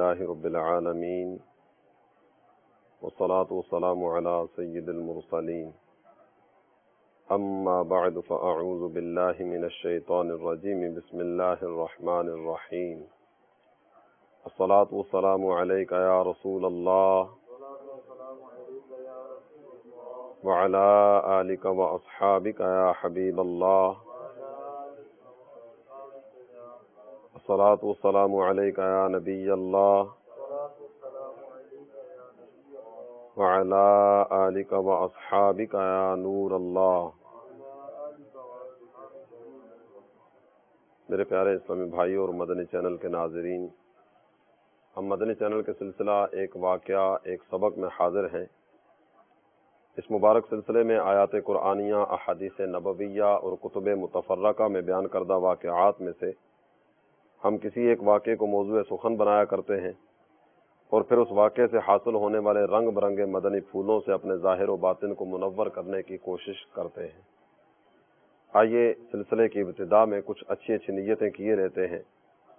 لله رب العالمين والصلاة والسلام على سيد المرسلين أما بعد فأعوذ بالله من الشيطان الرجيم بسم الله الرحمن الرحيم الصلاة والسلام عليك يا رسول الله وعلى آلك وأصحابك يا حبيب الله الصلاة والسلام عليك يا نبي الله وعلى آلك وأصحابك يا نور الله۔ میرے پیارے اسلامی بھائیوں اور مدنی چینل کے ناظرین، ہم مدنی چینل کے سلسلہ ایک واقعہ ایک سبق میں حاضر ہیں۔ اس مبارک سلسلے میں آیات قرآنیہ، احادیث نبویہ اور کتب متفرقہ میں بیان کردہ واقعات میں سے ہم کسی ایک واقعے کو موضوع سخن بنایا کرتے ہیں اور پھر اس واقعے سے حاصل ہونے والے رنگ برنگے مدنی پھولوں سے اپنے ظاہر و باطن کو منور کرنے کی کوشش کرتے ہیں۔ آئیے سلسلے کی ابتدا میں کچھ اچھی اچھی نیتیں کیے رہتے ہیں۔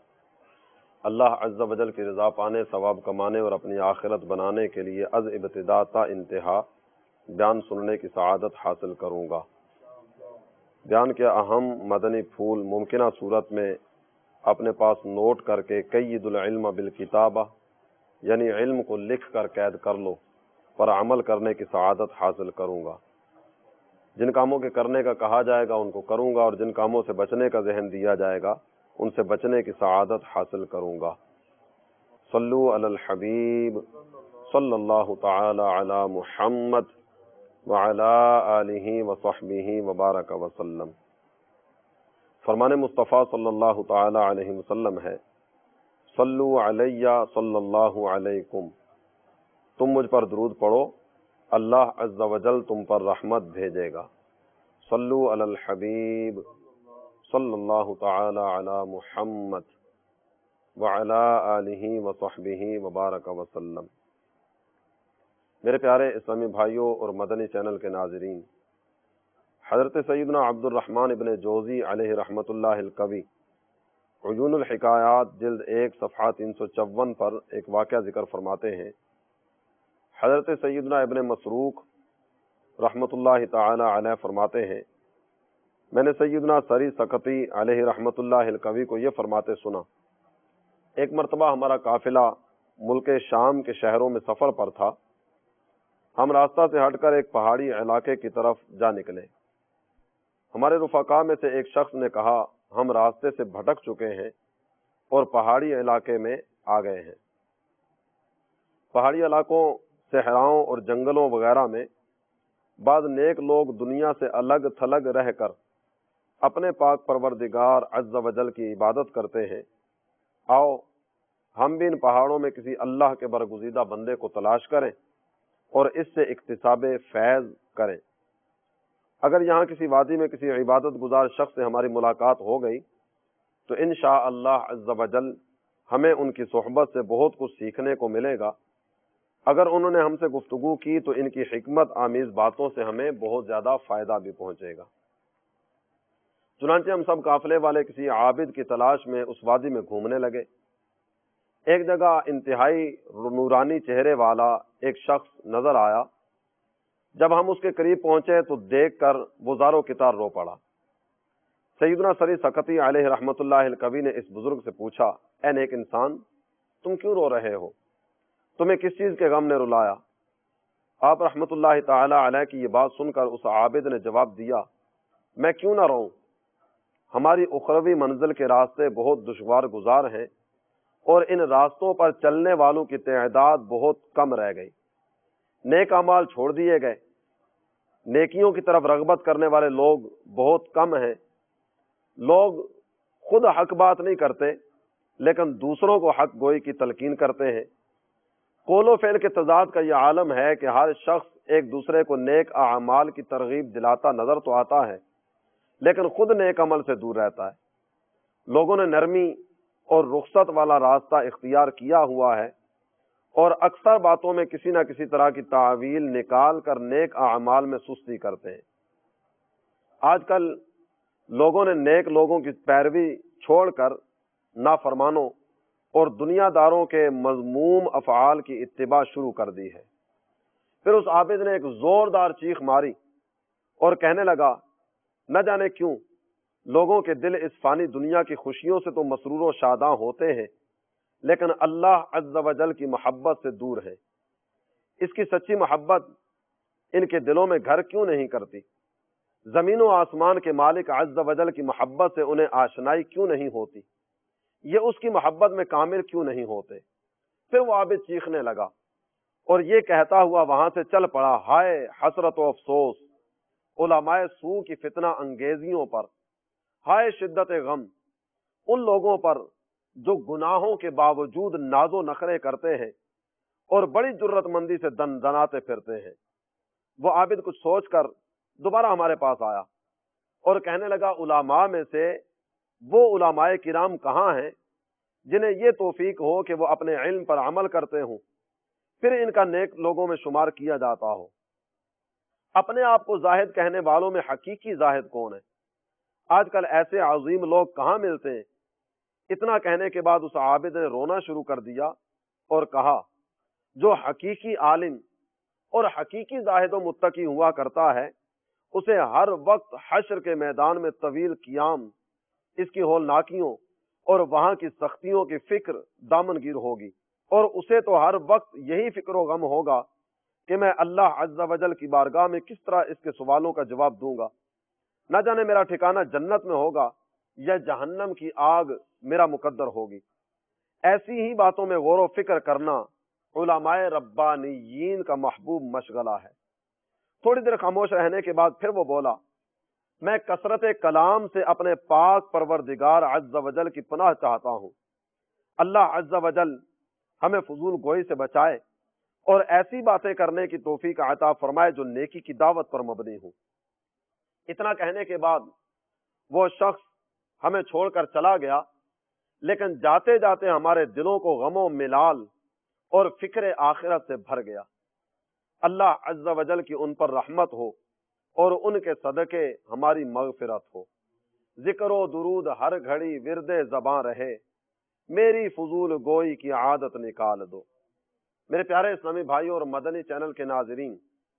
اللہ عز و جل کی رضا پانے، ثواب کمانے اور اپنی آخرت بنانے کے لیے از ابتدا تا انتہا بیان سننے کی سعادت حاصل کروں گا۔ بیان کے اہم مدنی پھول ممکنہ صورت میں اپنے پاس نوٹ کر کے قید العلم بالکتابہ، یعنی علم کو لکھ کر قید کر لو، پر عمل کرنے کی سعادت حاصل کروں گا۔ جن کاموں کے کرنے کا کہا جائے گا ان کو کروں گا، اور جن کاموں سے بچنے کا ذہن دیا جائے گا ان سے بچنے کی سعادت حاصل کروں گا۔ صلو علی الحبیب صلی اللہ تعالی علی محمد وعلی آلہ وصحبہ وبارک وسلم۔ فرمان مصطفیٰ صلی اللہ تعالی علیہ وسلم ہے، صلو علی صلی اللہ علیکم، تم مجھ پر درود پڑھو، اللہ عز و جل تم پر رحمت بھیجے گا۔ صلو علی الحبیب صلی اللہ تعالی علی محمد وعلی آلہ وصحبہ وبارک وسلم۔ میرے پیارے اسلامی بھائیوں اور مدنی چینل کے ناظرین، حضرت سیدنا عبد الرحمن ابن جوزی علیہ رحمت اللہ القوی عیون الحکایات جلد 1 صفحہ 354 پر ایک واقعہ ذکر فرماتے ہیں۔ حضرت سیدنا ابن مسروق رحمت اللہ تعالی علیہ فرماتے ہیں، میں نے سیدنا سری سقطی علیہ رحمت اللہ القوی کو یہ فرماتے سنا، ایک مرتبہ ہمارا قافلہ ملک شام کے شہروں میں سفر پر تھا۔ ہم راستہ سے ہٹ کر ایک پہاڑی علاقے کی طرف جا نکلے۔ ہمارے رفقا میں سے ایک شخص نے کہا، ہم راستے سے بھٹک چکے ہیں اور پہاڑی علاقے میں آ گئے ہیں۔ پہاڑی علاقوں، صحراؤں اور جنگلوں وغیرہ میں بعض نیک لوگ دنیا سے الگ تھلگ رہ کر اپنے پاک پروردگار عز و جل کی عبادت کرتے ہیں۔ آؤ ہم بھی ان پہاڑوں میں کسی اللہ کے برگزیدہ بندے کو تلاش کریں اور اس سے اکتساب فیض کریں۔ اگر یہاں کسی وادی میں کسی عبادت گزار شخص سے ہماری ملاقات ہو گئی تو انشاءاللہ عز و جل ہمیں ان کی صحبت سے بہت کچھ سیکھنے کو ملے گا۔ اگر انہوں نے ہم سے گفتگو کی تو ان کی حکمت آمیز باتوں سے ہمیں بہت زیادہ فائدہ بھی پہنچے گا۔ چنانچہ ہم سب قافلے والے کسی عابد کی تلاش میں اس وادی میں گھومنے لگے۔ ایک جگہ انتہائی نورانی چہرے والا ایک شخص نظر آیا۔ جب ہم اس کے قریب پہنچے تو دیکھ کر وہ زارو کتار رو پڑا۔ سیدنا سری سقطی علیہ رحمت اللہ القوی نے اس بزرگ سے پوچھا، اے نیک انسان، تم کیوں رو رہے ہو؟ تمہیں کس چیز کے غم نے رلایا؟ آپ رحمت اللہ تعالی علیہ کی یہ بات سن کر اس عابد نے جواب دیا، میں کیوں نہ رہوں؟ ہماری اخروی منزل کے راستے بہت دشوار گزار ہیں اور ان راستوں پر چلنے والوں کی تعداد بہت کم رہ گئی۔ نیک اعمال چھوڑ دیے گئے، نیکیوں کی طرف رغبت کرنے والے لوگ بہت کم ہیں۔ لوگ خود حق بات نہیں کرتے لیکن دوسروں کو حق گوئی کی تلقین کرتے ہیں۔ قول و فعل کے تضاد کا یہ عالم ہے کہ ہر شخص ایک دوسرے کو نیک اعمال کی ترغیب دلاتا نظر تو آتا ہے لیکن خود نیک عمل سے دور رہتا ہے۔ لوگوں نے نرمی اور رخصت والا راستہ اختیار کیا ہوا ہے اور اکثر باتوں میں کسی نہ کسی طرح کی تعویل نکال کر نیک اعمال میں سستی کرتے ہیں۔ آج کل لوگوں نے نیک لوگوں کی پیروی چھوڑ کر نافرمانوں اور دنیا داروں کے مذموم افعال کی اتباع شروع کر دی ہے۔ پھر اس عابد نے ایک زوردار چیخ ماری اور کہنے لگا، نہ جانے کیوں لوگوں کے دل اس فانی دنیا کی خوشیوں سے تو مسرور و شاداں ہوتے ہیں، لیکن اللہ عز و جل کی محبت سے دور ہے۔ اس کی سچی محبت ان کے دلوں میں گھر کیوں نہیں کرتی؟ زمین و آسمان کے مالک عز و جل کی محبت سے انہیں آشنائی کیوں نہیں ہوتی؟ یہ اس کی محبت میں کامل کیوں نہیں ہوتے؟ پھر وہ عابد چیخنے لگا اور یہ کہتا ہوا وہاں سے چل پڑا، ہائے حسرت و افسوس علماء سو کی فتنہ انگیزیوں پر، ہائے شدت غم ان لوگوں پر جو گناہوں کے باوجود ناز و نخرے کرتے ہیں اور بڑی جرت مندی سے دن دناتے پھرتے ہیں۔ وہ عابد کچھ سوچ کر دوبارہ ہمارے پاس آیا اور کہنے لگا، علماء میں سے وہ علماء کرام کہاں ہیں جنہیں یہ توفیق ہو کہ وہ اپنے علم پر عمل کرتے ہوں، پھر ان کا نیک لوگوں میں شمار کیا جاتا ہو؟ اپنے آپ کو زاہد کہنے والوں میں حقیقی زاہد کون ہے؟ آج کل ایسے عظیم لوگ کہاں ملتے ہیں؟ اتنا کہنے کے بعد اس عابد نے رونا شروع کر دیا اور کہا، جو حقیقی عالم اور حقیقی زاہد و متقی ہوا کرتا ہے اسے ہر وقت حشر کے میدان میں طویل قیام، اس کی ہولناکیوں اور وہاں کی سختیوں کی فکر دامن گیر ہوگی، اور اسے تو ہر وقت یہی فکر و غم ہوگا کہ میں اللہ عز و جل کی بارگاہ میں کس طرح اس کے سوالوں کا جواب دوں گا۔ نہ جانے میرا ٹھکانہ جنت میں ہوگا یا جہنم کی آگ میرا مقدر ہوگی۔ ایسی ہی باتوں میں غور و فکر کرنا علماء ربانیین کا محبوب مشغلہ ہے۔ تھوڑی دیر خاموش رہنے کے بعد پھر وہ بولا، میں کثرت کلام سے اپنے پاک پروردگار عز و جل کی پناہ چاہتا ہوں۔ اللہ عز و جل ہمیں فضول گوئی سے بچائے اور ایسی باتیں کرنے کی توفیق عطا فرمائے جو نیکی کی دعوت پر مبنی ہوں۔ اتنا کہنے کے بعد وہ شخص ہمیں چھوڑ کر چلا گیا، لیکن جاتے جاتے ہمارے دلوں کو غم و ملال اور فکر آخرت سے بھر گیا۔ اللہ عز و جل کی ان پر رحمت ہو اور ان کے صدقے ہماری مغفرت ہو۔ ذکر و درود ہر گھڑی ورد زباں رہے، میری فضول گوئی کی عادت نکال دو۔ میرے پیارے اسلامی بھائیوں اور مدنی چینل کے ناظرین،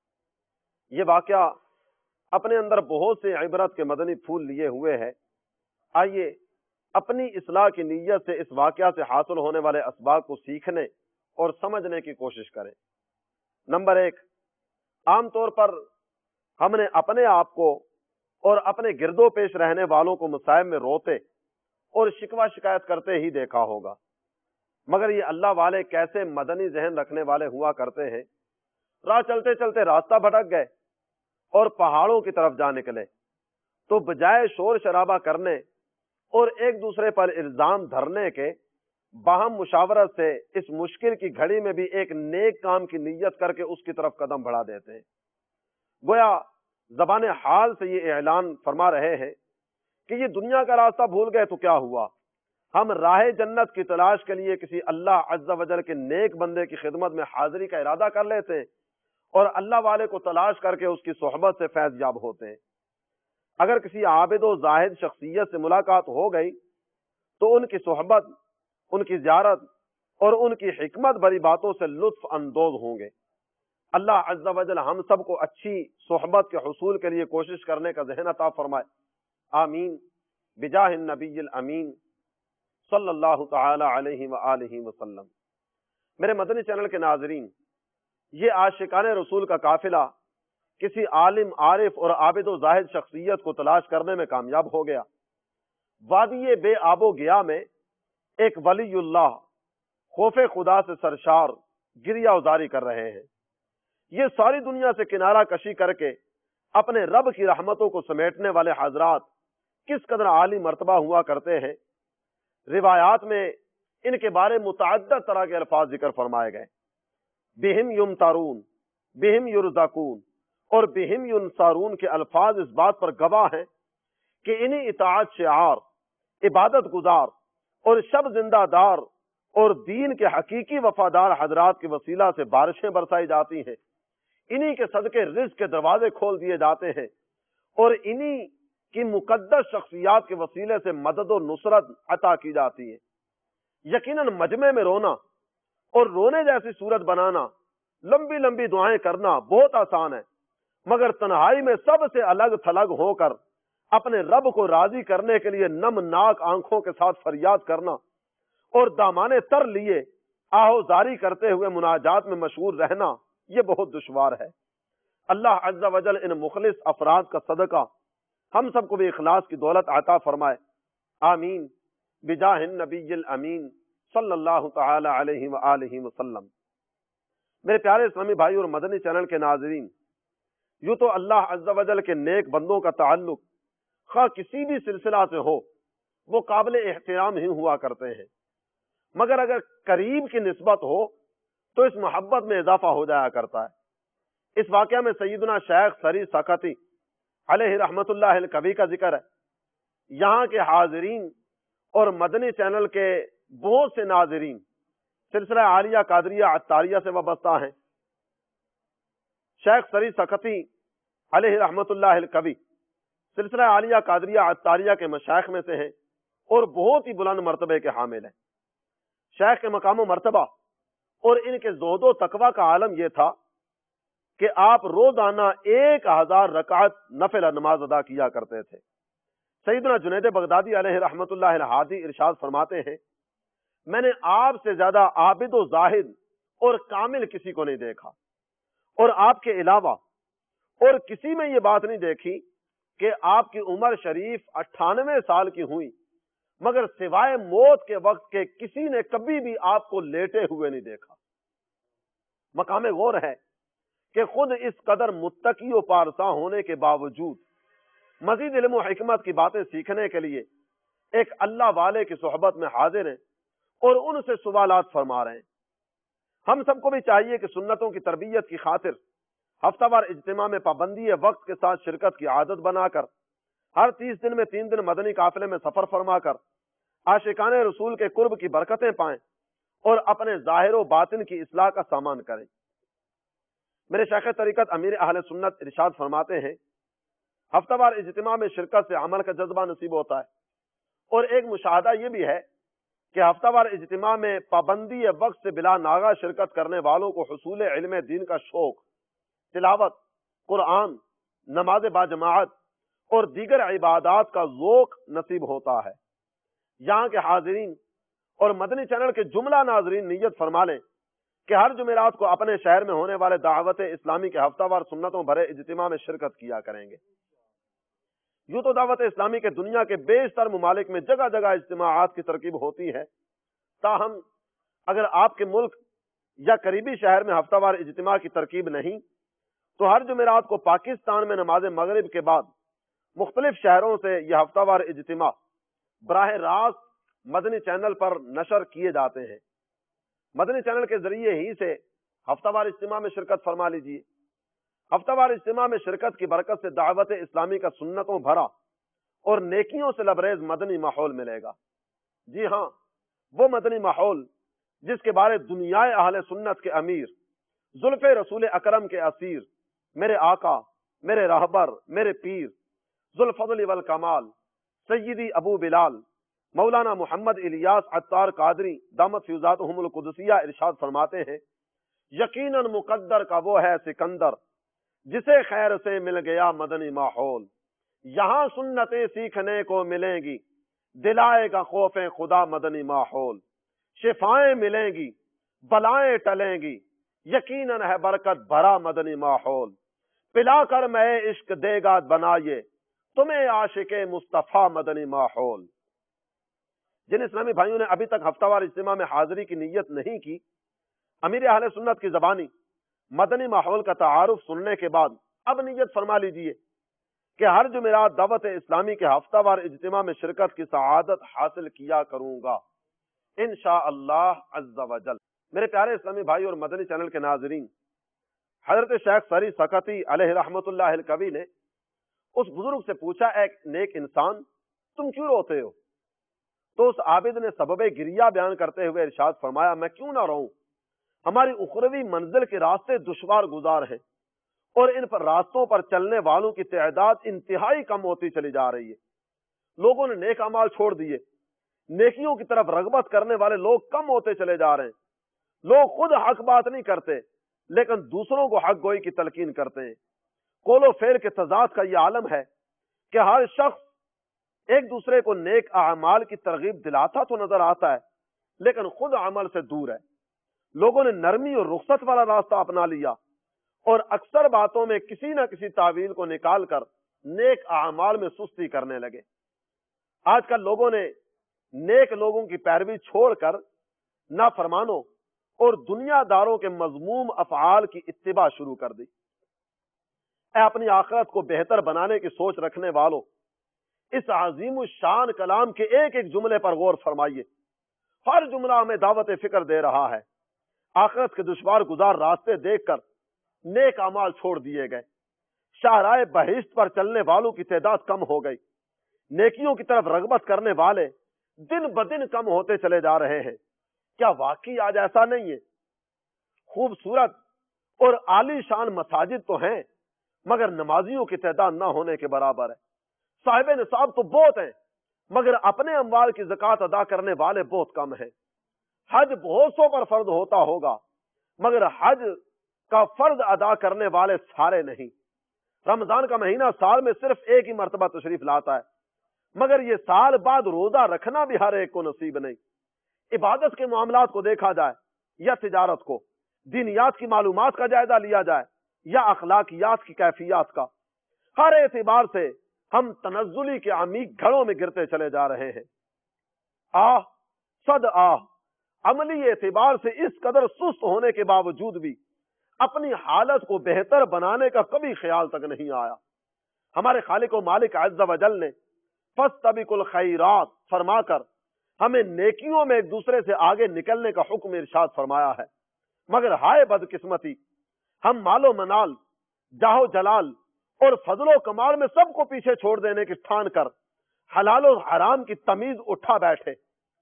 یہ واقعہ اپنے اندر بہت سے عبرت کے مدنی پھول لیے ہوئے ہے۔ آئیے اپنی اصلاح کی نیت سے اس واقعہ سے حاصل ہونے والے اسباب کو سیکھنے اور سمجھنے کی کوشش کریں۔ نمبر 1، عام طور پر ہم نے اپنے آپ کو اور اپنے گرد و پیش رہنے والوں کو مصائب میں روتے اور شکوہ شکایت کرتے ہی دیکھا ہوگا، مگر یہ اللہ والے کیسے مدنی ذہن رکھنے والے ہوا کرتے ہیں۔ راہ چلتے چلتے راستہ بھٹک گئے اور پہاڑوں کی طرف جا نکلے تو بجائے شور شرابہ کرنے اور ایک دوسرے پر الزام دھرنے کے، باہم مشاورت سے اس مشکل کی گھڑی میں بھی ایک نیک کام کی نیت کر کے اس کی طرف قدم بڑھا دیتے ہیں۔ گویا زبان حال سے یہ اعلان فرما رہے ہیں کہ یہ دنیا کا راستہ بھول گئے تو کیا ہوا، ہم راہ جنت کی تلاش کے لیے کسی اللہ عز و جل کے نیک بندے کی خدمت میں حاضری کا ارادہ کر لیتے ہیں اور اللہ والے کو تلاش کر کے اس کی صحبت سے فیض یاب ہوتے ہیں۔ اگر کسی عابد و زاہد شخصیت سے ملاقات ہو گئی تو ان کی صحبت، ان کی زیارت اور ان کی حکمت بھری باتوں سے لطف اندوز ہوں گے۔ اللہ عز و جل ہم سب کو اچھی صحبت کے حصول کے لیے کوشش کرنے کا ذہن عطا فرمائے، آمین، بجاہ النبی الامین صلی اللہ تعالی علیہ وآلہ وسلم۔ میرے مدنی چینل کے ناظرین، یہ عاشقان رسول کا قافلہ کسی عالم، عارف اور عابد و زاہد شخصیت کو تلاش کرنے میں کامیاب ہو گیا۔ وادی بے آب و گیا میں ایک ولی اللہ خوف خدا سے سرشار گریہ ازاری کر رہے ہیں۔ یہ ساری دنیا سے کنارہ کشی کر کے اپنے رب کی رحمتوں کو سمیٹنے والے حضرات کس قدر عالی مرتبہ ہوا کرتے ہیں۔ روایات میں ان کے بارے متعدد طرح کے الفاظ ذکر فرمائے گئے، بہم یمترون، بہم یرزقون اور بہم ینصرون کے الفاظ اس بات پر گواہ ہیں کہ انہی اطاعت شعار، عبادت گزار اور شب زندہ دار اور دین کے حقیقی وفادار حضرات کے وسیلہ سے بارشیں برسائی جاتی ہیں، انہی کے صدقے رزق کے دروازے کھول دیے جاتے ہیں اور انہی کی مقدس شخصیات کے وسیلے سے مدد و نصرت عطا کی جاتی ہے۔ یقیناً مجمع میں رونا اور رونے جیسی صورت بنانا، لمبی لمبی دعائیں کرنا بہت آسان ہے، مگر تنہائی میں سب سے الگ تھلگ ہو کر اپنے رب کو راضی کرنے کے لیے نم ناک آنکھوں کے ساتھ فریاد کرنا اور دامانے تر لیے آہو زاری کرتے ہوئے مناجات میں مشغول رہنا، یہ بہت دشوار ہے۔ اللہ عز و جل ان مخلص افراد کا صدقہ ہم سب کو بھی اخلاص کی دولت عطا فرمائے، آمین بجاہ النبی الامین صلی اللہ تعالی علیہ وآلہ وسلم۔ میرے پیارے اسلامی بھائی اور مدنی چینل کے ناظرین، یوں تو اللہ عز و جل کے نیک بندوں کا تعلق خواہ کسی بھی سلسلہ سے ہو وہ قابل احترام ہی ہوا کرتے ہیں، مگر اگر قریب کی نسبت ہو تو اس محبت میں اضافہ ہو جایا کرتا ہے۔ اس واقعہ میں سیدنا شیخ سری سکتی علیہ رحمت اللہ الکوی کا ذکر ہے۔ یہاں کے حاضرین اور مدنی چینل کے بہت سے ناظرین سلسلہ عالیہ قادریہ عطاریہ سے وابستہ ہیں۔ شیخ سری سکتی علیہ رحمت اللہ الکوی سلسلہ عالیہ قادریہ عطاریہ کے مشائخ میں سے ہیں اور بہت ہی بلند مرتبے کے حامل ہیں۔ شیخ کے مقام و مرتبہ اور ان کے زہد و تقوی کا عالم یہ تھا کہ آپ روزانہ 1000 رکعت نفل نماز ادا کیا کرتے تھے۔ سیدنا جنید بغدادی علیہ رحمت اللہ الہادی ارشاد فرماتے ہیں، میں نے آپ سے زیادہ عابد و زاہد اور کامل کسی کو نہیں دیکھا، اور آپ کے علاوہ اور کسی میں یہ بات نہیں دیکھی کہ آپ کی عمر شریف 98 سال کی ہوئی، مگر سوائے موت کے وقت کے کسی نے کبھی بھی آپ کو لیٹے ہوئے نہیں دیکھا۔ مقام غور ہے کہ خود اس قدر متقی و پارسا ہونے کے باوجود مزید علم و حکمت کی باتیں سیکھنے کے لیے ایک اللہ والے کی صحبت میں حاضر ہیں اور ان سے سوالات فرما رہے ہیں۔ ہم سب کو بھی چاہیے کہ سنتوں کی تربیت کی خاطر ہفتہ وار اجتماع میں پابندی وقت کے ساتھ شرکت کی عادت بنا کر ہر 30 دن میں 3 دن مدنی قافلے میں سفر فرما کر عاشقان رسول کے قرب کی برکتیں پائیں اور اپنے ظاہر و باطن کی اصلاح کا سامان کریں۔ میرے شیخ طریقت امیر اہل سنت ارشاد فرماتے ہیں، ہفتہ وار اجتماع میں شرکت سے عمل کا جذبہ نصیب ہوتا ہے، اور ایک مشاہدہ یہ بھی ہے کہ ہفتہ وار اجتماع میں پابندی وقت سے بلا ناغہ شرکت کرنے والوں کو حصول علم دین کا شوق، تلاوت قرآن، نماز باجماعت اور دیگر عبادات کا ذوق نصیب ہوتا ہے۔ یہاں کے حاضرین اور مدنی چینل کے جملہ ناظرین نیت فرما لیں کہ ہر جمعرات کو اپنے شہر میں ہونے والے دعوت اسلامی کے ہفتہ وار سنتوں بھرے اجتماع میں شرکت کیا کریں گے۔ یوں تو دعوت اسلامی کے دنیا کے بیشتر ممالک میں جگہ جگہ اجتماعات کی ترکیب ہوتی ہے، تاہم اگر آپ کے ملک یا قریبی شہر میں ہفتہ وار اجتماع کی ترکیب نہیں تو ہر جمعرات کو پاکستان میں نماز مغرب کے بعد مختلف شہروں سے یہ ہفتہ وار اجتماع براہ راست مدنی چینل پر نشر کیے جاتے ہیں۔ مدنی چینل کے ذریعے ہی سے ہفتہ وار اجتماع میں شرکت فرما لیجیے۔ ہفتہ وار اجتماع میں شرکت کی برکت سے دعوت اسلامی کا سنتوں بھرا اور نیکیوں سے لبریز مدنی ماحول ملے گا۔ جی ہاں، وہ مدنی ماحول جس کے بارے دنیا اہل سنت کے امیر، زلف رسول اکرم کے اسیر، میرے آقا، میرے رہبر، میرے پیر، ذوالفضل والکمال سیدی ابو بلال مولانا محمد الیاس عطار قادری دامت فیوزاتہم القدسیہ ارشاد فرماتے ہیں، یقیناً مقدر کا وہ ہے سکندر جسے خیر سے مل گیا مدنی ماحول، یہاں سنتیں سیکھنے کو ملیں گی، دلائے گا خوف خدا مدنی ماحول، شفائیں ملیں گی، بلائیں ٹلیں گی، یقیناً ہے برکت بھرا مدنی ماحول، پلا کر میں عشق دے گا بنائیے تمہیں عاشق مصطفیٰ مدنی ماحول۔ جن اسلامی بھائیوں نے ابھی تک ہفتہ وار اجتماع میں حاضری کی نیت نہیں کی، امیر اہل سنت کی زبانی مدنی ماحول کا تعارف سننے کے بعد اب نیت فرما لیجئے کہ ہر جمعرات دعوت اسلامی کے ہفتہ وار اجتماع میں شرکت کی سعادت حاصل کیا کروں گا انشاءاللہ عز و جل۔ میرے پیارے اسلامی بھائی اور مدنی چینل کے ناظرین، حضرت شیخ سری سکتی علیہ رحمت اللہ الکوی نے اس بزرگ سے پوچھا، ایک نیک انسان تم کیوں روتے ہو؟ تو اس عابد نے سبب گریہ بیان کرتے ہوئے ارشاد فرمایا، میں کیوں نہ رہوں، ہماری اخروی منزل کے راستے دشوار گزار ہیں اور ان پر راستوں پر چلنے والوں کی تعداد انتہائی کم ہوتی چلی جا رہی ہے۔ لوگوں نے نیک اعمال چھوڑ دیے، نیکیوں کی طرف رغبت کرنے والے لوگ کم ہوتے چلے جا رہے ہیں۔ لوگ خود حق بات نہیں کرتے لیکن دوسروں کو حق گوئی کی تلقین کرتے ہیں۔ قول و فعل کے تضاد کا یہ عالم ہے کہ ہر شخص ایک دوسرے کو نیک اعمال کی ترغیب دلاتا تو نظر آتا ہے لیکن خود عمل سے دور ہے۔ لوگوں نے نرمی اور رخصت والا راستہ اپنا لیا اور اکثر باتوں میں کسی نہ کسی تعویل کو نکال کر نیک اعمال میں سستی کرنے لگے۔ آج کل لوگوں نے نیک لوگوں کی پیروی چھوڑ کر نافرمانوں اور دنیا داروں کے مذموم افعال کی اتباع شروع کر دی۔ اے اپنی آخرت کو بہتر بنانے کی سوچ رکھنے والوں، اس عظیم الشان کلام کے ایک ایک جملے پر غور فرمائیے۔ ہر جملہ ہمیں دعوت فکر دے رہا ہے۔ آخرت کے دشوار گزار راستے دیکھ کر نیک اعمال چھوڑ دیے گئے۔ شاہراہ بہشت پر چلنے والوں کی تعداد کم ہو گئی۔ نیکیوں کی طرف رغبت کرنے والے دن بدن کم ہوتے چلے جا رہے ہیں۔ کیا واقعی آج ایسا نہیں ہے؟ خوبصورت اور عالی شان مساجد تو ہیں مگر نمازیوں کی تعداد نہ ہونے کے برابر ہے۔ صاحب نصاب تو بہت ہیں مگر اپنے اموال کی زکوٰۃ ادا کرنے والے بہت کم ہیں۔ حج بہت سو پر فرض ہوتا ہوگا مگر حج کا فرض ادا کرنے والے سارے نہیں۔ رمضان کا مہینہ سال میں صرف ایک ہی مرتبہ تشریف لاتا ہے مگر یہ سال بعد روزہ رکھنا بھی ہر ایک کو نصیب نہیں۔ عبادت کے معاملات کو دیکھا جائے یا تجارت کو، دینیات کی معلومات کا جائزہ لیا جائے یا اخلاقیات کی کیفیات کا، ہر اعتبار سے ہم تنزلی کے عمیق گھڑوں میں گرتے چلے جا رہے ہیں۔ آہ صد آہ، عملی اعتبار سے اس قدر سست ہونے کے باوجود بھی اپنی حالت کو بہتر بنانے کا کبھی خیال تک نہیں آیا۔ ہمارے خالق و مالک عز و جل نے فاستبقوا الخیرات فرما کر ہمیں نیکیوں میں ایک دوسرے سے آگے نکلنے کا حکم ارشاد فرمایا ہے، مگر ہائے بدقسمتی، ہم مال و منال، جاہ و جلال اور فضل و کمال میں سب کو پیچھے چھوڑ دینے کی ٹھان کر حلال و حرام کی تمیز اٹھا بیٹھے۔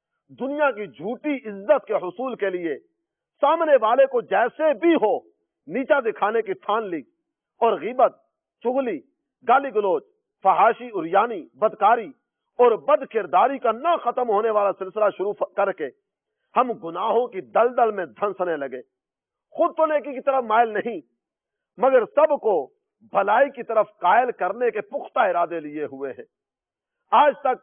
دنیا کی جھوٹی عزت کے حصول کے لیے سامنے والے کو جیسے بھی ہو نیچا دکھانے کی ٹھان لی اور غیبت، چغلی، گالی گلوچ، فحاشی، عریانی، بدکاری اور بد کرداری کا نہ ختم ہونے والا سلسلہ شروع کر کے ہم گناہوں کی دلدل میں دھنسنے لگے۔ خود تو نیکی کی طرف مائل نہیں مگر سب کو بھلائی کی طرف قائل کرنے کے پختہ ارادے لیے ہوئے ہیں۔ آج تک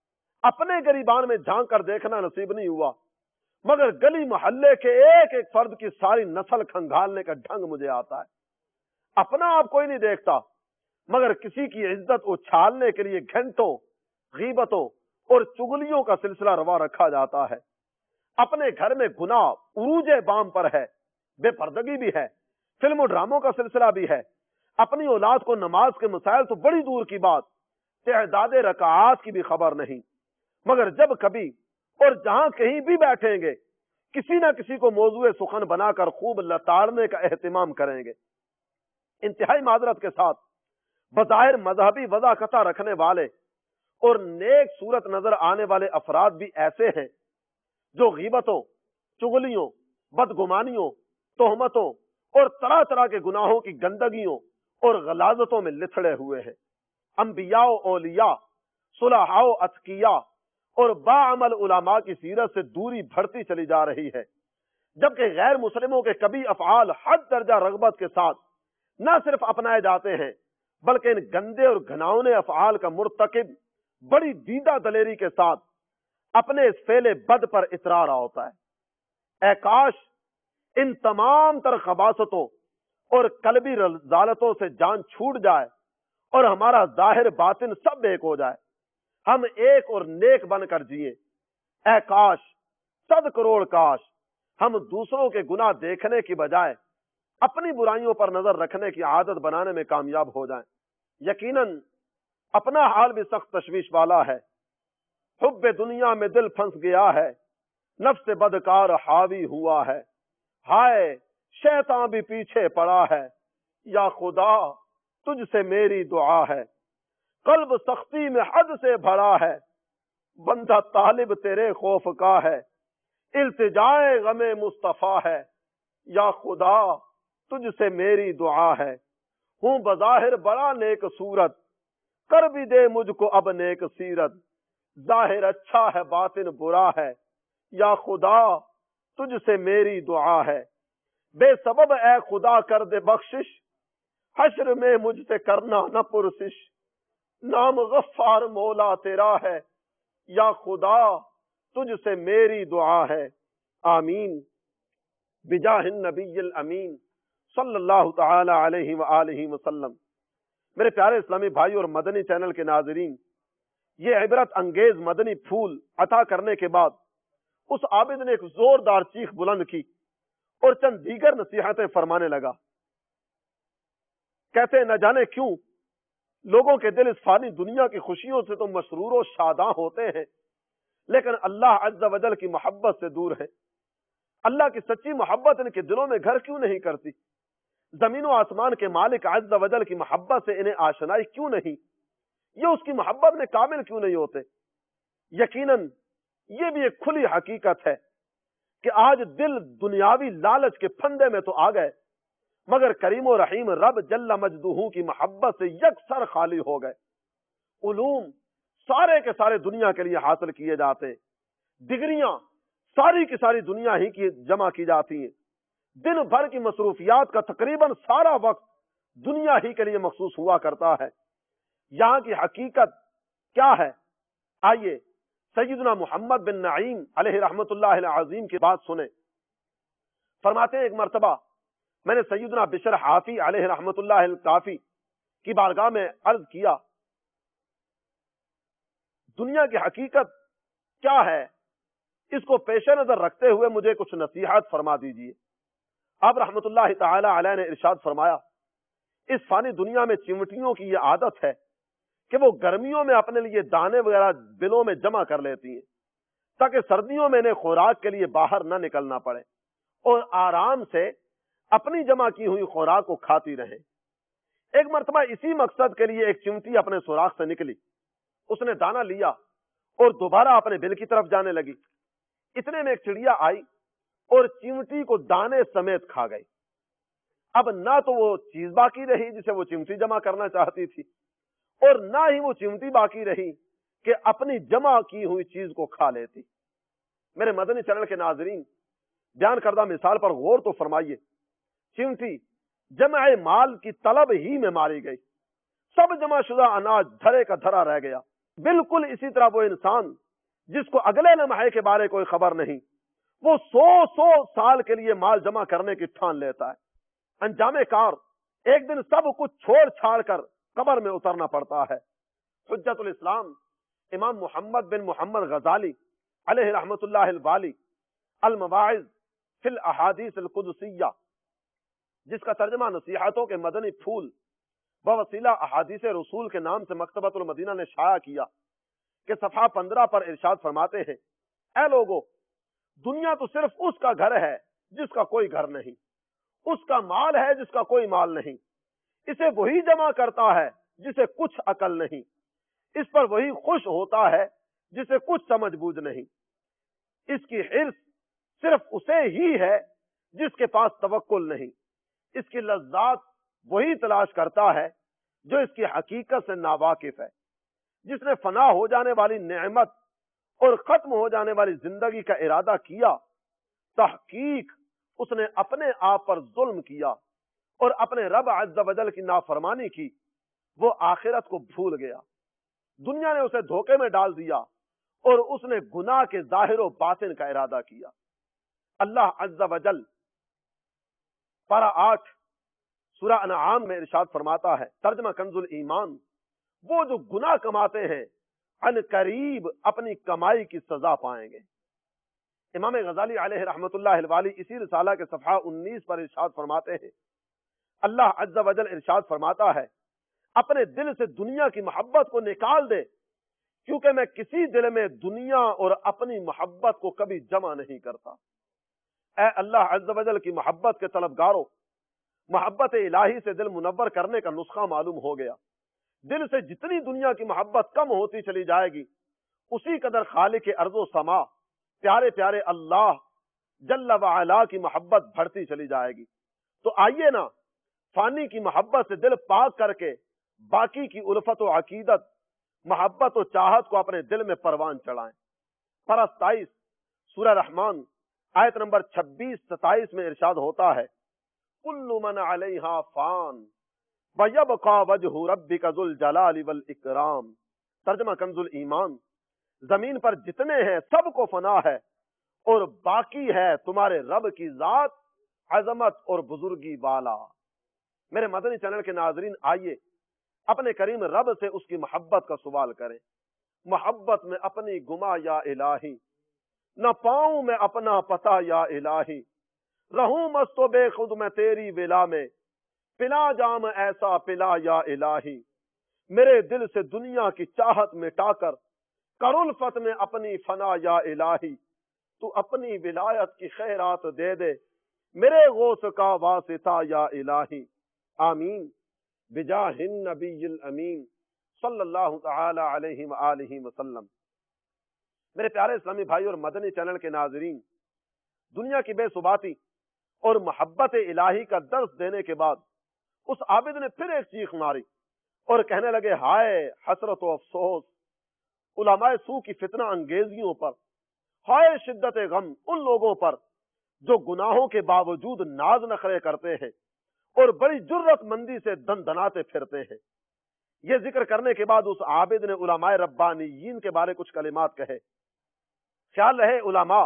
اپنے گریبان میں جھانک کر دیکھنا نصیب نہیں ہوا مگر گلی محلے کے ایک ایک فرد کی ساری نسل کھنگالنے کا ڈھنگ مجھے آتا ہے۔ اپنا آپ کوئی نہیں دیکھتا مگر کسی کی عزت اچھالنے کے لیے گھنٹوں غیبتوں اور چگلیوں کا سلسلہ روا رکھا جاتا ہے۔ اپنے گھر میں گناہ عروج بام پر ہے، بے پردگی بھی ہے، فلم و ڈراموں کا سلسلہ بھی ہے۔ اپنی اولاد کو نماز کے مسائل تو بڑی دور کی بات، تعداد رکعات کی بھی خبر نہیں، مگر جب کبھی اور جہاں کہیں بھی بیٹھیں گے کسی نہ کسی کو موضوع سخن بنا کر خوب لتاڑنے کا اہتمام کریں گے۔ انتہائی معذرت کے ساتھ بظاہر مذہبی وضاحت رکھنے والے اور نیک صورت نظر آنے والے افراد بھی ایسے ہیں جو غیبتوں، چغلیوں، بدگمانیوں، تہمتوں اور طرح طرح کے گناہوں کی گندگیوں اور غلاظتوں میں لتھڑے ہوئے ہیں۔ انبیاء و اولیاء، صلحاء و اتقیاء اور باعمل علماء کی سیرت سے دوری بڑھتی چلی جا رہی ہے، جبکہ غیر مسلموں کے کبھی افعال حد درجہ رغبت کے ساتھ نہ صرف اپنائے جاتے ہیں بلکہ ان گندے اور گھناؤنے افعال کا مرتکب بڑی دیدہ دلیری کے ساتھ اپنے اس فعل بد پر اصرار ہوتا ہے۔ اے کاش ان تمام تر خباثتوں اور قلبی رذالتوں سے جان چھوٹ جائے اور ہمارا ظاہر باطن سب ایک ہو جائے، ہم ایک اور نیک بن کر جئیں۔ اے کاش، 100 کروڑ کاش ہم دوسروں کے گناہ دیکھنے کی بجائے اپنی برائیوں پر نظر رکھنے کی عادت بنانے میں کامیاب ہو جائیں۔ یقیناً اپنا حال بھی سخت تشویش والا ہے۔ حب دنیا میں دل پھنس گیا ہے، نفس بدکار حاوی ہوا ہے، ہائے شیطان بھی پیچھے پڑا ہے، یا خدا تجھ سے میری دعا ہے، قلب سختی میں حد سے بھرا ہے، بندہ طالب تیرے خوف کا ہے، التجائے غم مصطفیٰ ہے، یا خدا تجھ سے میری دعا ہے، ہوں بظاہر بڑا نیک صورت، کر بھی دے مجھ کو اب نیک سیرت، ظاہر اچھا ہے باطن برا ہے، یا خدا تجھ سے میری دعا ہے، بے سبب اے خدا کر دے بخشش، حشر میں مجھ سے کرنا نہ پرسش، نام غفار مولا تیرا ہے، یا خدا تجھ سے میری دعا ہے، آمین بجاہ النبی الامین صلی اللہ تعالی علیہ وآلہ وسلم۔ میرے پیارے اسلامی بھائی اور مدنی چینل کے ناظرین، یہ عبرت انگیز مدنی پھول عطا کرنے کے بعد اس عابد نے ایک زوردار چیخ بلند کی اور چند دیگر نصیحتیں فرمانے لگا۔ کہتے ہیں نہ جانے کیوں لوگوں کے دل اس فانی دنیا کی خوشیوں سے تو مسرور و شاداں ہوتے ہیں، لیکن اللہ عز و جل کی محبت سے دور ہے۔ اللہ کی سچی محبت ان کے دلوں میں گھر کیوں نہیں کرتی؟ زمین و آسمان کے مالک عز و جل کی محبت سے انہیں آشنائی کیوں نہیں؟ یہ اس کی محبت میں کامل کیوں نہیں ہوتے؟ یقیناً یہ بھی ایک کھلی حقیقت ہے کہ آج دل دنیاوی لالچ کے پھندے میں تو آ گئے، مگر کریم و رحیم رب جل مجدہ کی محبت سے یکسر خالی ہو گئے۔ علوم سارے کے سارے دنیا کے لیے حاصل کیے جاتے ہیں، ڈگریاں ساری کی ساری دنیا ہی کی جمع کی جاتی ہیں، دن بھر کی مصروفیات کا تقریباً سارا وقت دنیا ہی کے لیے مخصوص ہوا کرتا ہے۔ یہاں کی حقیقت کیا ہے؟ آئیے سیدنا محمد بن نعیم علیہ رحمت اللہ العظیم کی بات سنیں۔ فرماتے ہیں ایک مرتبہ میں نے سیدنا بشر حافی علیہ رحمت اللہ الکافی کی بارگاہ میں عرض کیا، دنیا کی حقیقت کیا ہے؟ اس کو پیش نظر رکھتے ہوئے مجھے کچھ نصیحت فرما دیجئے۔ آپ رحمت اللہ تعالی علیہ نے ارشاد فرمایا، اس فانی دنیا میں چمٹیوں کی یہ عادت ہے کہ وہ گرمیوں میں اپنے لیے دانے وغیرہ بلوں میں جمع کر لیتی ہیں تاکہ سردیوں میں انہیں خوراک کے لیے باہر نہ نکلنا پڑے اور آرام سے اپنی جمع کی ہوئی خوراک کو کھاتی رہیں۔ ایک مرتبہ اسی مقصد کے لیے ایک چمٹی اپنے سوراخ سے نکلی، اس نے دانا لیا اور دوبارہ اپنے بل کی طرف جانے لگی۔ اتنے میں ایک چڑیا آئی اور چمٹی کو دانے سمیت کھا گئی۔ اب نہ تو وہ چیز باقی رہی جسے وہ چمٹی جمع کرنا چاہتی تھی، اور نہ ہی وہ چمٹی باقی رہی کہ اپنی جمع کی ہوئی چیز کو کھا لیتی۔ میرے مدنی چینل کے ناظرین، بیان کردہ مثال پر غور تو فرمائیے۔ چمٹی جمع مال کی طلب ہی میں ماری گئی، سب جمع شدہ اناج دھرے کا دھرا رہ گیا۔ بالکل اسی طرح وہ انسان جس کو اگلے لمحے کے بارے کوئی خبر نہیں، وہ 100 سال کے لیے مال جمع کرنے کی ٹھان لیتا ہے، انجام کار ایک دن سب کچھ چھوڑ چھاڑ کر قبر میں اترنا پڑتا ہے۔ حجت الاسلام امام محمد بن محمد غزالی علیہ رحمت اللہ الوالی المواعظ فی الاحادیث القدسیہ، جس کا ترجمہ نصیحتوں کے مدنی پھول بوسیلہ احادیث رسول کے نام سے مکتبۃ المدینہ نے شائع کیا کہ صفحہ 15 پر ارشاد فرماتے ہیں، اے لوگو، دنیا تو صرف اس کا گھر ہے جس کا کوئی گھر نہیں، اس کا مال ہے جس کا کوئی مال نہیں، اسے وہی جمع کرتا ہے جسے کچھ عقل نہیں، اس پر وہی خوش ہوتا ہے جسے کچھ سمجھ بوجھ نہیں، اس کی حرص صرف اسے ہی ہے جس کے پاس توکل نہیں، اس کی لذات وہی تلاش کرتا ہے جو اس کی حقیقت سے ناواقف ہے۔ جس نے فنا ہو جانے والی نعمت اور ختم ہو جانے والی زندگی کا ارادہ کیا، تحقیق اس نے اپنے آپ پر ظلم کیا اور اپنے رب عز و جل کی نافرمانی کی، وہ آخرت کو بھول گیا، دنیا نے اسے دھوکے میں ڈال دیا اور اس نے گناہ کے ظاہر و باطن کا ارادہ کیا۔ اللہ عز و جل پارہ 8 سورہ انعام میں ارشاد فرماتا ہے، ترجمہ کنز الایمان، وہ جو گناہ کماتے ہیں ان قریب اپنی کمائی کی سزا پائیں گے۔ امام غزالی علیہ رحمت اللہ الوالی اسی رسالہ کے صفحہ 19 پر ارشاد فرماتے ہیں، اللہ عز و جل ارشاد فرماتا ہے، اپنے دل سے دنیا کی محبت کو نکال دے، کیونکہ میں کسی دل میں دنیا اور اپنی محبت کو کبھی جمع نہیں کرتا۔ اے اللہ عز و جل کی محبت کے طلبگاروں، محبت الہی سے دل منور کرنے کا نسخہ معلوم ہو گیا۔ دل سے جتنی دنیا کی محبت کم ہوتی چلی جائے گی، اسی قدر خالق ارض و سما پیارے پیارے اللہ جل وعلا کی محبت بڑھتی چلی جائے گی۔ تو آئیے نا، فانی کی محبت سے دل پاک کر کے باقی کی الفت و عقیدت محبت و چاہت کو اپنے دل میں پروان چڑھائیں۔ پارہ 27 سورہ رحمان آیت نمبر 26-27 میں ارشاد ہوتا ہے کل من علیہا فان وَيَبْقَى وَجْهُ رَبِّكَ ذُو الْجَلَالِ وَالْإِكْرَامِ۔ ترجمہ کنز الایمان، زمین پر جتنے ہیں سب کو فنا ہے اور باقی ہے تمہارے رب کی ذات عظمت اور بزرگی والا۔ میرے مدنی چینل کے ناظرین، آئیے اپنے کریم رب سے اس کی محبت کا سوال کریں۔ محبت میں اپنی گما یا الہی، نہ پاؤں میں اپنا پتہ یا الہی، رہوں مست و بے خود میں تیری ولا میں، پلا جام ایسا پلا یا الہی۔ میرے دل سے دنیا کی چاہت مٹا کر کر الفت میں اپنی فنا یا الہی، تو اپنی ولایت کی خیرات دے دے میرے غوث کا واسطہ یا الہی۔ آمین بجاہ النبی الامین صلی اللہ تعالی علیہ وآلہ وسلم۔ میرے پیارے اسلامی بھائی اور مدنی چینل کے ناظرین، دنیا کی بے ثباتی اور محبت الہی کا درس دینے کے بعد اس عابد نے پھر ایک چیخ ماری اور کہنے لگے ہائے حسرت و افسوس علماء سو کی فتنہ انگیزیوں پر، ہائے شدت غم ان لوگوں پر جو گناہوں کے باوجود ناز نخرے کرتے ہیں اور بڑی جرت مندی سے دن دناتے پھرتے ہیں۔ یہ ذکر کرنے کے بعد اس عابد نے علماء ربانیین کے بارے کچھ کلمات کہے۔ خیال رہے علماء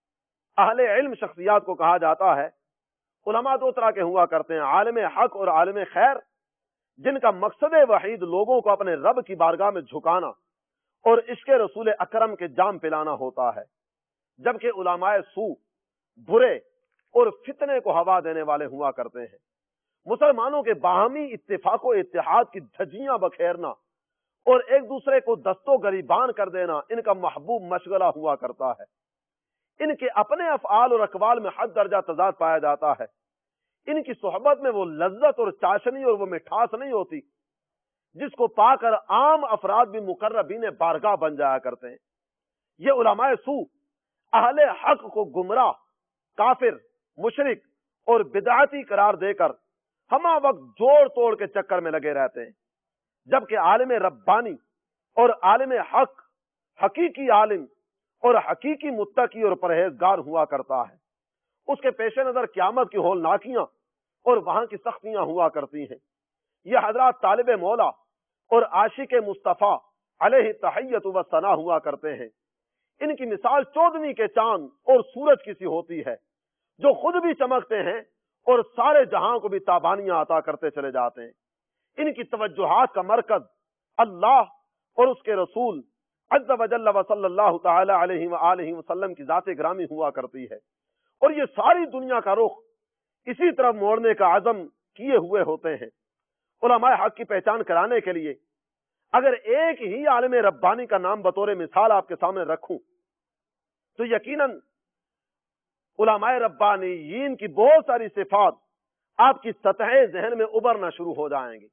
اہل علم شخصیات کو کہا جاتا ہے۔ علماء دو طرح کے ہوا کرتے ہیں، عالم حق اور عالم خیر، جن کا مقصد وحید لوگوں کو اپنے رب کی بارگاہ میں جھکانا اور عشق رسول اکرم کے جام پلانا ہوتا ہے، جبکہ علماء سو برے اور فتنے کو ہوا دینے والے ہوا کرتے ہیں۔ مسلمانوں کے باہمی اتفاق و اتحاد کی دھجیاں بکھیرنا اور ایک دوسرے کو دستوں گریبان کر دینا ان کا محبوب مشغلہ ہوا کرتا ہے۔ ان کے اپنے افعال اور اقوال میں حد درجہ تضاد پایا جاتا ہے۔ ان کی صحبت میں وہ لذت اور چاشنی اور وہ مٹھاس نہیں ہوتی جس کو پا کر عام افراد بھی مقربین بارگاہ بن جایا کرتے ہیں۔ یہ علماء سو اہل حق کو گمراہ، کافر، مشرک اور بدعتی قرار دے کر ہمہ وقت جوڑ توڑ کے چکر میں لگے رہتے ہیں، جبکہ عالم ربانی اور عالم حق حقیقی عالم اور حقیقی متقی اور پرہیزگار ہوا کرتا ہے۔ اس کے پیش نظر قیامت کی ہولناکیاں اور وہاں کی سختیاں ہوا کرتی ہیں۔ یہ حضرات طالب مولا اور عاشق مصطفیٰ علیہ تحیت و ثنا ہوا کرتے ہیں۔ ان کی مثال چودنی کے چاند اور سورج کی سی ہوتی ہے، جو خود بھی چمکتے ہیں اور سارے جہاں کو بھی تابانیاں عطا کرتے چلے جاتے ہیں۔ ان کی توجہات کا مرکز اللہ اور اس کے رسول عز و جل و صلی اللہ تعالی علیہ وآلہ وسلم کی ذات گرامی ہوا کرتی ہے، اور یہ ساری دنیا کا رخ اسی طرف موڑنے کا عزم کیے ہوئے ہوتے ہیں۔ علماء حق کی پہچان کرانے کے لیے اگر ایک ہی عالم ربانی کا نام بطور مثال آپ کے سامنے رکھوں تو یقیناً علماء ربانیین کی بہت ساری صفات آپ کی سطح ذہن میں ابھرنا شروع ہو جائیں گی۔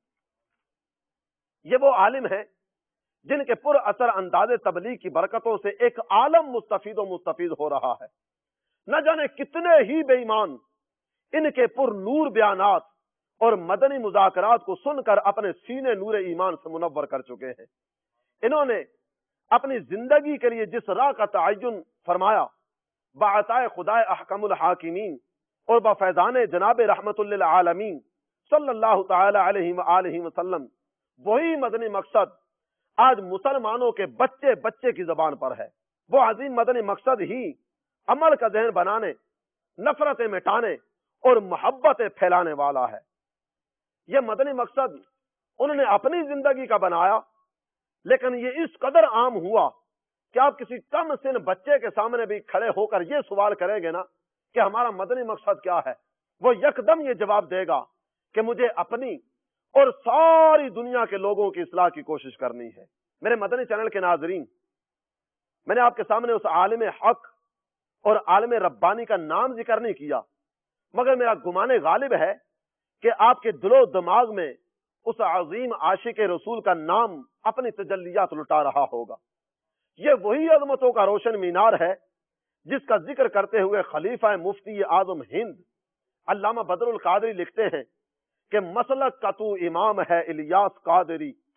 یہ وہ عالم ہیں جن کے پر اثر انداز تبلیغ کی برکتوں سے ایک عالم مستفید و مستفید ہو رہا ہے۔ نہ جانے کتنے ہی بے ایمان ان کے پر نور بیانات اور مدنی مذاکرات کو سن کر اپنے سینے نور ایمان سے منور کر چکے ہیں۔ انہوں نے اپنی زندگی کے لیے جس راہ کا تعین فرمایا، بعطائے خدائے احکم الحاکمین اور بفیضان جناب رحمت للعالمین صلی اللہ تعالی علیہ وآلہ وسلم، وہی مدنی مقصد آج مسلمانوں کے بچے بچے کی زبان پر ہے۔ وہ عظیم مدنی مقصد ہی عمل کا ذہن بنانے، نفرتیں مٹانے اور محبتیں پھیلانے والا ہے۔ یہ مدنی مقصد انہوں نے اپنی زندگی کا بنایا، لیکن یہ اس قدر عام ہوا کہ آپ کسی کم سن بچے کے سامنے بھی کھڑے ہو کر یہ سوال کریں گے نا کہ ہمارا مدنی مقصد کیا ہے، وہ یکدم یہ جواب دے گا کہ مجھے اپنی اور ساری دنیا کے لوگوں کی اصلاح کی کوشش کرنی ہے۔ میرے مدنی چینل کے ناظرین، میں نے آپ کے سامنے اس عالم حق اور عالم ربانی کا نام ذکر نہیں کیا، مگر میرا گمان غالب ہے کہ آپ کے دل و دماغ میں اس عظیم عاشق رسول کا نام اپنی تجلیات لٹا رہا ہوگا۔ یہ وہی عظمتوں کا روشن مینار ہے جس کا ذکر کرتے ہوئے خلیفہ مفتی اعظم ہند علامہ بدر القادری لکھتے ہیں کہ مسلک کا تو امام ہے الیاس قادری،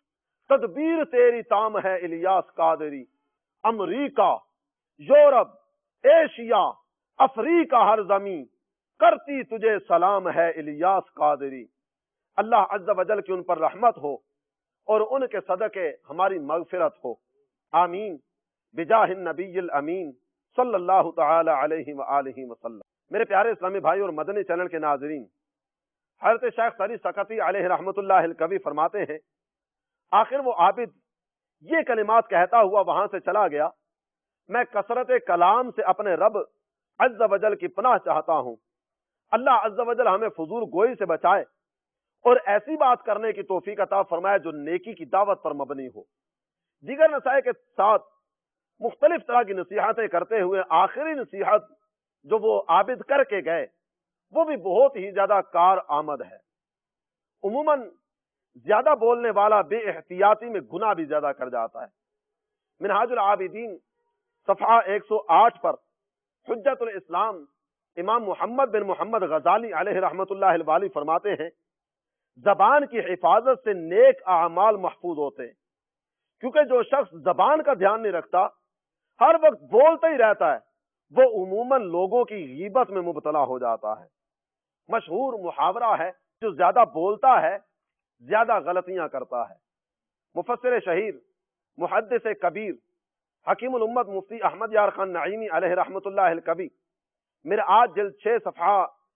تدبیر تیری تام ہے الیاس قادری، امریکہ، یورپ، ایشیا، افریقہ ہر زمین کرتی تجھے سلام ہے الیاس قادری۔ اللہ عز و جل کی ان پر رحمت ہو اور ان کے صدقے ہماری مغفرت ہو، آمین بجاہ النبی الامین صلی اللہ تعالی علیہ وآلہ وسلم۔ میرے پیارے اسلامی بھائی اور مدنی چینل کے ناظرین، حضرت شیخ سری سقطی علیہ رحمت اللہ الکوی فرماتے ہیں، آخر وہ عابد یہ کلمات کہتا ہوا وہاں سے چلا گیا، میں کثرت کلام سے اپنے رب عز و جل کی پناہ چاہتا ہوں، اللہ عز و جل ہمیں فضول گوئی سے بچائے اور ایسی بات کرنے کی توفیق عطا فرمائے جو نیکی کی دعوت پر مبنی ہو۔ دیگر نصائح کے ساتھ مختلف طرح کی نصیحتیں کرتے ہوئے آخری نصیحت جو وہ عابد کر کے گئے وہ بھی بہت ہی زیادہ کار آمد ہے۔ عموماً زیادہ بولنے والا بے احتیاطی میں گناہ بھی زیادہ کر جاتا ہے۔ منہاج العابدین صفحہ 108 پر حجت الاسلام امام محمد بن محمد غزالی علیہ رحمت اللہ الوالی فرماتے ہیں، زبان کی حفاظت سے نیک اعمال محفوظ ہوتے ہیں، کیونکہ جو شخص زبان کا دھیان نہیں رکھتا، ہر وقت بولتا ہی رہتا ہے، وہ عموماً لوگوں کی غیبت میں مبتلا ہو جاتا ہے۔ مشہور محاورہ ہے، جو زیادہ بولتا ہے زیادہ غلطیاں کرتا ہے۔ مفسر شہیر، محدث کبیر، حکیم الامت مفتی احمد یار خان نعیمی علیہ رحمت اللہ الکوی مرآت جلد 6 صفحہ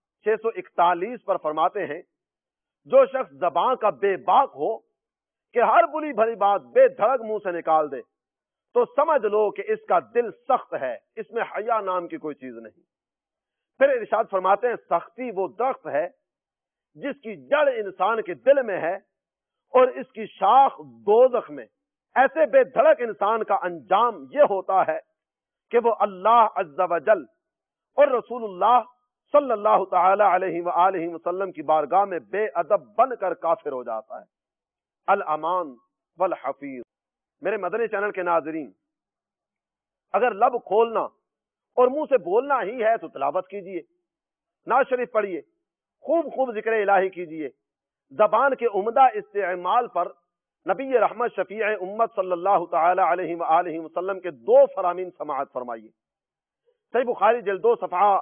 641 پر فرماتے ہیں، جو شخص زبان کا بے باک ہو کہ ہر بری بھلی بات بے دھڑک منہ سے نکال دے تو سمجھ لو کہ اس کا دل سخت ہے، اس میں حیا نام کی کوئی چیز نہیں۔ پھر ارشاد فرماتے ہیں، سختی وہ درخت ہے جس کی جڑ انسان کے دل میں ہے اور اس کی شاخ دوزخ میں۔ ایسے بے دھڑک انسان کا انجام یہ ہوتا ہے کہ وہ اللہ عز و جل اور رسول اللہ صلی اللہ تعالی علیہ وآلہ وسلم کی بارگاہ میں بے ادب بن کر کافر ہو جاتا ہے۔ الامان والحفیظ۔ میرے مدنی چینل کے ناظرین، اگر لب کھولنا اور منہ سے بولنا ہی ہے تو تلاوت کیجئے، نعت شریف پڑھیے، خوب خوب ذکر الہی کیجئے۔ زبان کے عمدہ استعمال پر نبی رحمت شفیع امت صلی اللہ تعالی علیہ وآلہ وسلم کے 2 فرامین سماعت فرمائیے۔ صحیح بخاری جلد 2 صفحہ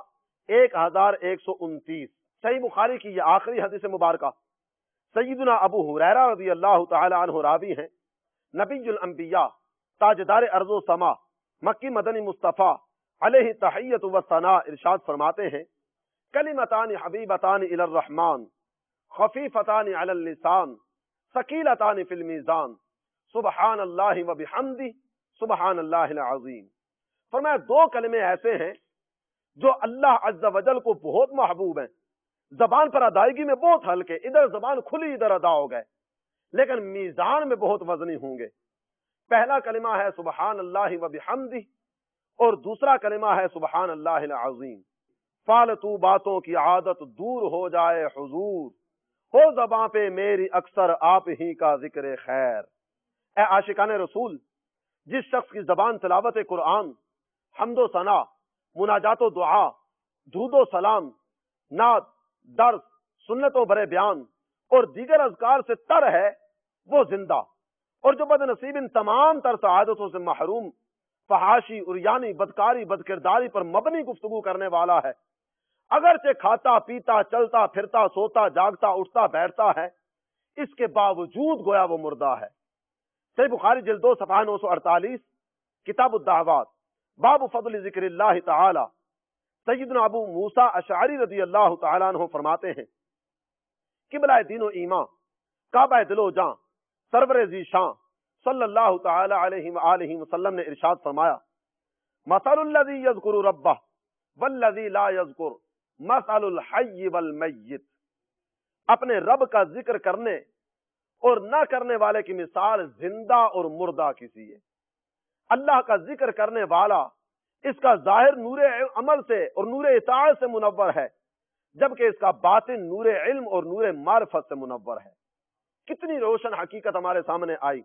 1129۔ صحیح بخاری کی یہ آخری حدیث مبارکہ سیدنا ابو ہریرہ رضی اللہ تعالی عنہ راوی ہیں، نبی الانبیاء، تاجدار ارض و سما، مکی مدنی مصطفیٰ علیہ تحیت و ثناء ارشاد فرماتے ہیں، کلمتان حبیبتان الی الرحمن خفیفتان علی اللسان ثقیلتان فی المیزان سبحان اللہ و بحمدہ سبحان اللہ العظیم۔ فرمایا 2 کلمے ایسے ہیں جو اللہ عز و جل کو بہت محبوب ہیں، زبان پر ادائیگی میں بہت ہلکے، ادھر زبان کھلی ادھر ادا ہو گئے، لیکن میزان میں بہت وزنی ہوں گے۔ پہلا کلمہ ہے سبحان اللہ و بحمدہ اور دوسرا کلمہ ہے سبحان اللہ العظیم۔ فالتو باتوں کی عادت دور ہو جائے حضور، ہو زباں پہ میری اکثر آپ ہی کا ذکر خیر۔ اے عاشقان رسول، جس شخص کی زبان تلاوت قرآن، حمد و ثنا، مناجات و دعا، درود و سلام، نعت، درس، سنت و برے بیان اور دیگر اذکار سے تر ہے وہ زندہ، اور جو بد نصیب ان تمام تر سعادتوں سے محروم، فحاشی، عریانی، بدکاری، بدکرداری پر مبنی گفتگو کرنے والا ہے، اگرچہ کھاتا پیتا چلتا پھرتا سوتا جاگتا اٹھتا بیٹھتا ہے، اس کے باوجود گویا وہ مردہ ہے۔ صحیح بخاری جلد 2 صفحہ 948، کتاب الدعوات، باب فضل ذکر اللہ تعالی۔ سیدنا ابو موسیٰ اشعری رضی اللہ تعالیٰ عنہ فرماتے ہیں، قبلہ دین و ایمان، کعبہ دل و جاں، سرور ذیشاں صلی اللہ تعالی علیہ وآلہ وسلم نے ارشاد فرمایا، مثل الذی یذکر ربہ والذی لا یذکر مثل الحی والمیت۔ اپنے رب کا ذکر کرنے اور نہ کرنے والے کی مثال زندہ اور مردہ کسی ہے۔ اللہ کا ذکر کرنے والا، اس کا ظاہر نور عمل سے اور نور اطاعت سے منور ہے، جبکہ اس کا باطن نور علم اور نور معرفت سے منور ہے۔ کتنی روشن حقیقت ہمارے سامنے آئی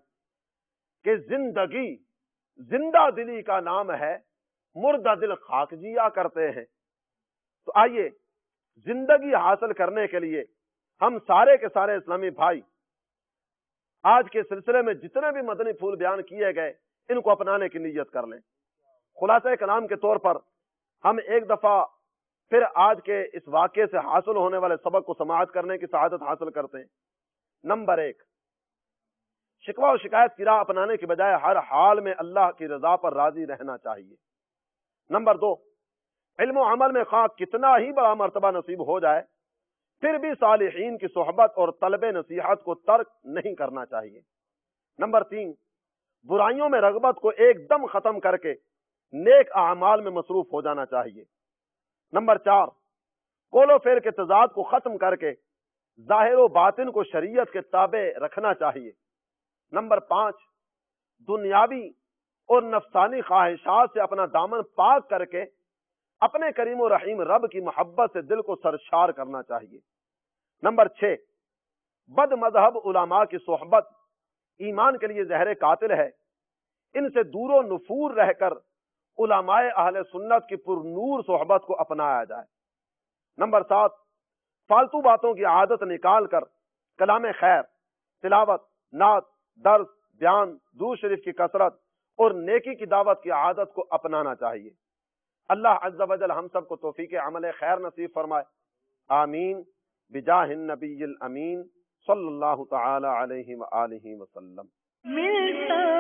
کہ زندگی، زندہ دلی کا نام ہے، مردہ دل خاک جیا کرتے ہیں۔ تو آئیے زندگی حاصل کرنے کے لیے ہم سارے کے سارے اسلامی بھائی آج کے سلسلے میں جتنے بھی مدنی پھول بیان کیے گئے ان کو اپنانے کی نیت کر لیں۔ خلاصہ کلام کے طور پر ہم ایک دفعہ پھر آج کے اس واقعے سے حاصل ہونے والے سبق کو سماعت کرنے کی سعادت حاصل کرتے ہیں۔ نمبر 1، شکوہ و شکایت کی راہ اپنانے کی بجائے ہر حال میں اللہ کی رضا پر راضی رہنا چاہیے۔ نمبر 2، علم و عمل میں خواہ کتنا ہی بڑا مرتبہ نصیب ہو جائے پھر بھی صالحین کی صحبت اور طلب نصیحت کو ترک نہیں کرنا چاہیے۔ نمبر 3، برائیوں میں رغبت کو ایک دم ختم کر کے نیک اعمال میں مصروف ہو جانا چاہیے۔ نمبر 4، قول و فعل کے تضاد کو ختم کر کے ظاہر و باطن کو شریعت کے تابع رکھنا چاہیے۔ نمبر 5، دنیاوی اور نفسانی خواہشات سے اپنا دامن پاک کر کے اپنے کریم و رحیم رب کی محبت سے دل کو سرشار کرنا چاہیے۔ نمبر 6، بد مذہب علماء کی صحبت ایمان کے لیے زہر قاتل ہے، ان سے دور و نفور رہ کر علماء اہل سنت کی پر نور صحبت کو اپنایا جائے۔ نمبر 7، فالتو باتوں کی عادت نکال کر کلام خیر، تلاوت، نعت، درس، بیان، درود شریف کی کثرت اور نیکی کی دعوت کی عادت کو اپنانا چاہیے۔ اللہ عز و جل ہم سب کو توفیق عمل خیر نصیب فرمائے، آمین، بجاہ النبی الامین صلی اللہ تعالی علیہ وآلہ وسلم۔